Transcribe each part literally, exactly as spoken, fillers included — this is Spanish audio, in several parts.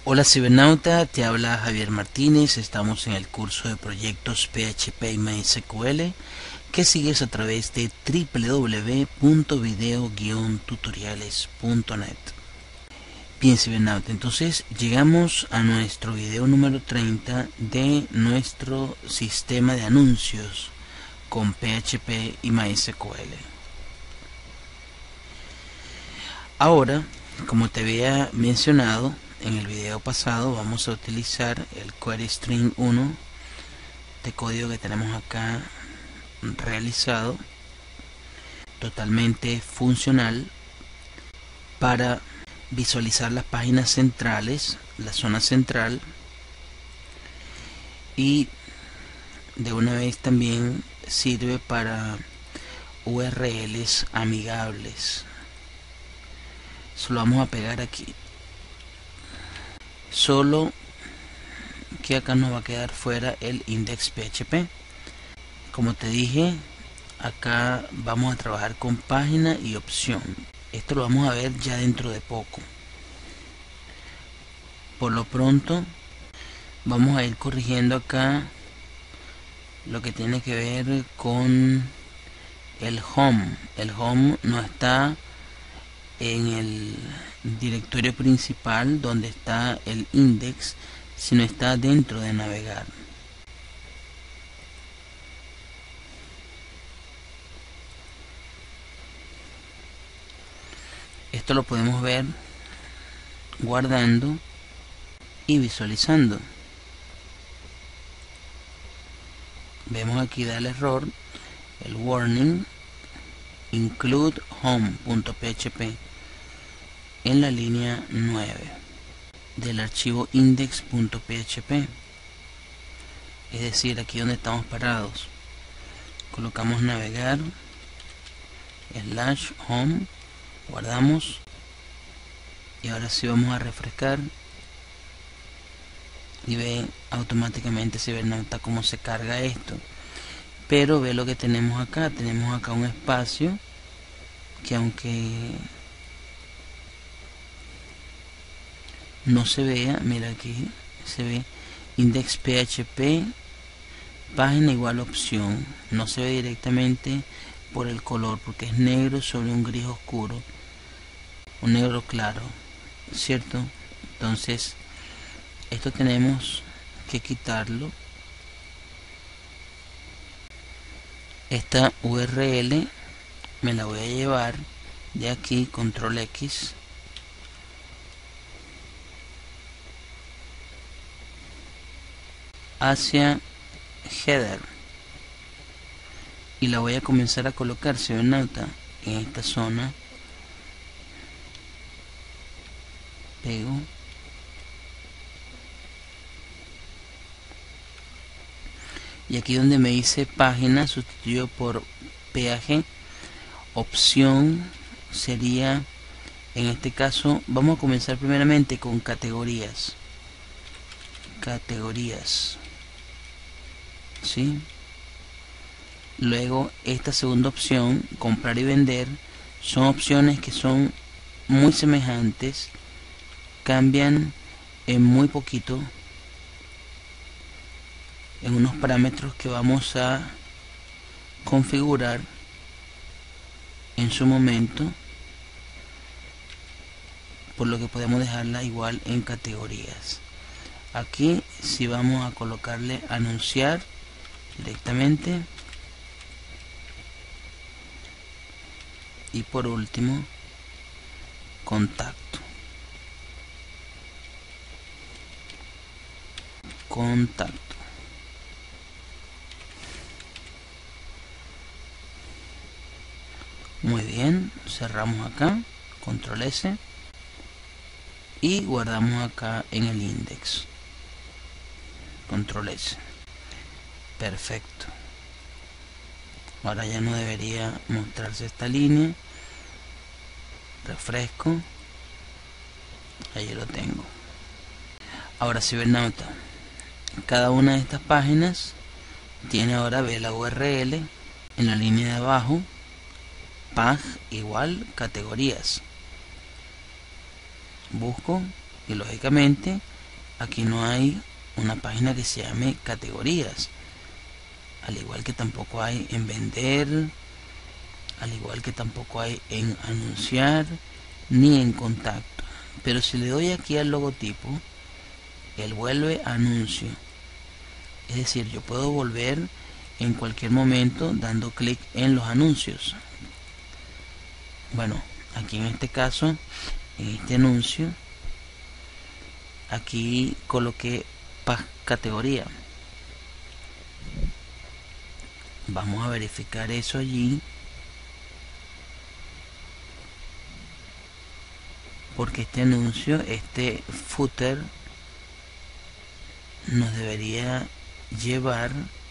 Hola cibernauta, te habla Javier Martínez. Estamos en el curso de proyectos P H P y MySQL que sigues a través de w w w punto video guion tutoriales punto net. Bien cibernauta, entonces llegamos a nuestro video número treinta de nuestro sistema de anuncios con P H P y MySQL. Ahora, como te había mencionado en el video pasado, vamos a utilizar el query string uno de código que tenemos acá realizado, totalmente funcional, para visualizar las páginas centrales, la zona central, y de una vez también sirve para U R Ls amigables. Eso lo vamos a pegar aquí, solo que acá nos va a quedar fuera el index P H P. Como te dije, acá vamos a trabajar con página y opción. Esto lo vamos a ver ya dentro de poco. Por lo pronto vamos a ir corrigiendo acá lo que tiene que ver con el home. El home no está en el directorio principal donde está el index, sino está dentro de navegar. Esto lo podemos ver guardando y visualizando. Vemos aquí da el error, el warning include home.php en la línea nueve del archivo index.php, es decir, aquí donde estamos parados. Colocamos navegar slash home, guardamos y ahora sí vamos a refrescar y ve automáticamente cibernauta cómo se carga esto. Pero ve lo que tenemos acá, tenemos acá un espacio que, aunque no se vea, mira aquí se ve index php página igual opción, no se ve directamente por el color porque es negro sobre un gris oscuro, un negro claro, ¿cierto? Entonces esto tenemos que quitarlo. Esta U R L me la voy a llevar de aquí, control X, hacia header y la voy a comenzar a colocar cibernauta en esta zona. Pego y aquí donde me dice página sustituyo por page. Opción sería, en este caso vamos a comenzar primeramente con categorías categorías ¿sí? Luego esta segunda opción, comprar y vender, son opciones que son muy semejantes, cambian en muy poquito en unos parámetros que vamos a configurar en su momento, por lo que podemos dejarla igual en categorías. Aquí si vamos a colocarle anunciar directamente, y por último contacto contacto Muy bien, cerramos acá, control S y guardamos acá en el index, control S. Perfecto. Ahora ya no debería mostrarse esta línea. Refresco, ahí lo tengo. Ahora cibernauta, cada una de estas páginas tiene ahora, ve la U R L en la línea de abajo, pag igual categorías. Busco y lógicamente aquí no hay una página que se llame categorías, al igual que tampoco hay en vender, al igual que tampoco hay en anunciar ni en contacto. Pero si le doy aquí al logotipo, él vuelve a anuncio. Es decir, yo puedo volver en cualquier momento dando clic en los anuncios. Bueno, aquí en este caso, en este anuncio, aquí coloqué categoría. Vamos a verificar eso allí, porque este anuncio, este footer, nos debería llevar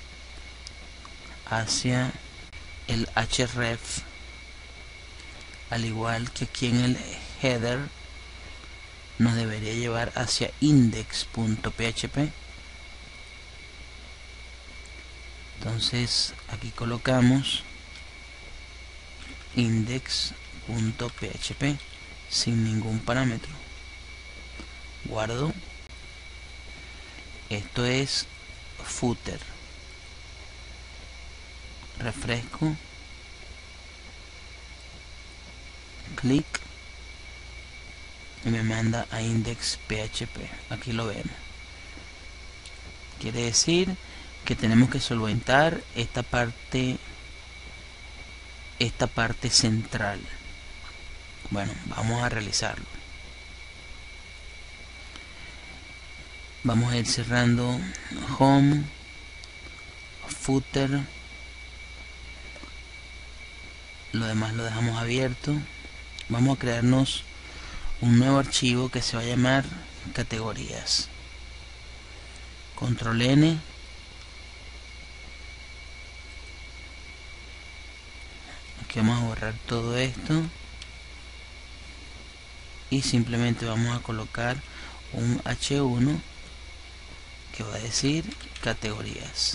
hacia el href, al igual que aquí en el header nos debería llevar hacia index.php. Entonces aquí colocamos index.php sin ningún parámetro. Guardo. Esto es footer. Refresco. Clic. Y me manda a index.php. Aquí lo vemos. Quiere decir que tenemos que solventar esta parte esta parte central. Bueno, vamos a realizarlo. Vamos a ir cerrando home, footer, lo demás lo dejamos abierto. Vamos a crearnos un nuevo archivo que se va a llamar categorías. Control N. Aquí vamos a borrar todo esto y simplemente vamos a colocar un hache uno que va a decir categorías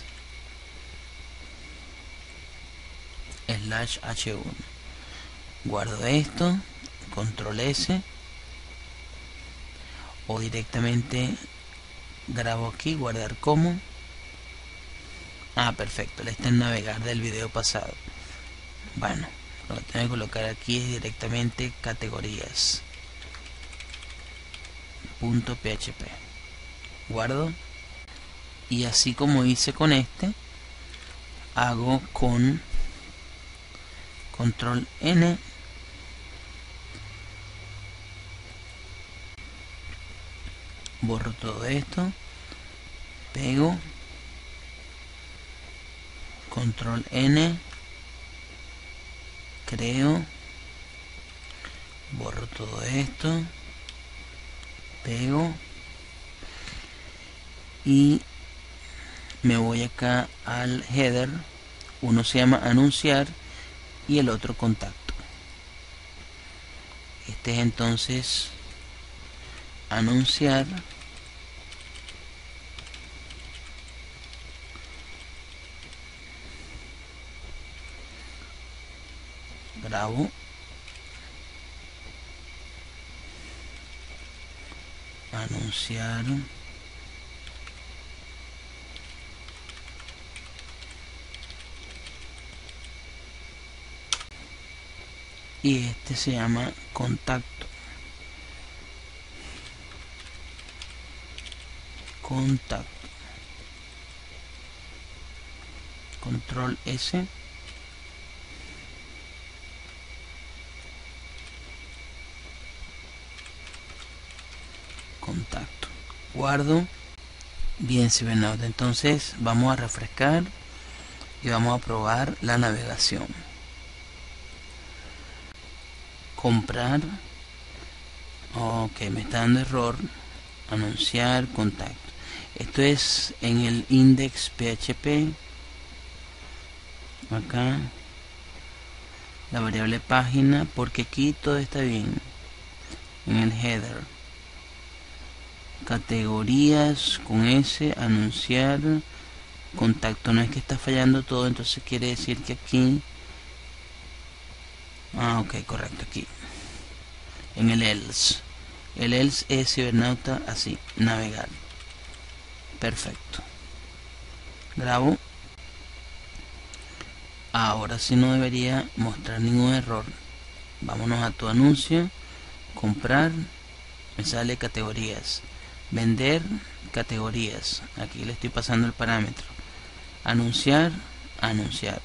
slash hache uno. Guardo esto, control S, o directamente grabo aquí, guardar como. Ah, perfecto, le está en navegar del video pasado. Bueno, lo que tengo que colocar aquí es directamente categorías punto php. Guardo, y así como hice con este, hago con control N, borro todo esto, pego, control N, creo, borro todo esto, pego y me voy acá al header. Uno se llama anunciar y el otro contacto. Este es entonces anunciar, grabo, anunciar, y este se llama contacto. Contacto. Control S. Contacto. Guardo. Bien, si ven, entonces vamos a refrescar y vamos a probar la navegación. Comprar. Ok, me está dando error. Anunciar, contacto. Esto es en el index.php. Acá la variable página, porque aquí todo está bien. En el header, categorías con S, anunciar, contacto. No es que está fallando todo, entonces quiere decir que aquí, ah, ok, correcto, aquí en el else El else es cibernauta así, navegar. Perfecto. Grabo. Ahora sí no debería mostrar ningún error. Vámonos a tu anuncio, comprar, me sale categorías, vender, categorías. Aquí le estoy pasando el parámetro. Anunciar, anunciar.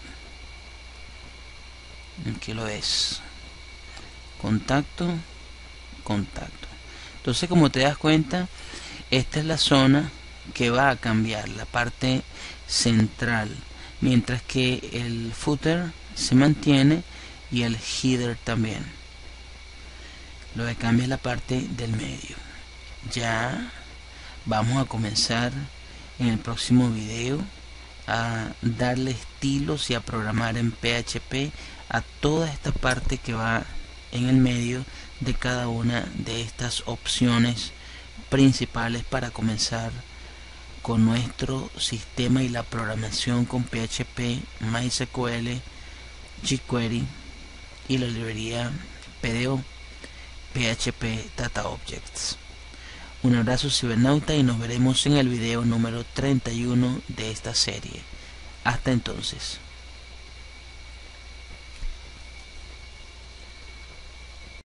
Aquí lo es. Contacto, contacto. Entonces, como te das cuenta, esta es la zona que va a cambiar, la parte central, mientras que el footer se mantiene y el header también. Lo que cambia es la parte del medio. Ya vamos a comenzar en el próximo video a darle estilos y a programar en P H P a toda esta parte que va en el medio de cada una de estas opciones principales para comenzar con nuestro sistema y la programación con P H P, MySQL, jQuery y la librería P D O, P H P Data Objects. Un abrazo cibernauta y nos veremos en el video número treinta y uno de esta serie. Hasta entonces.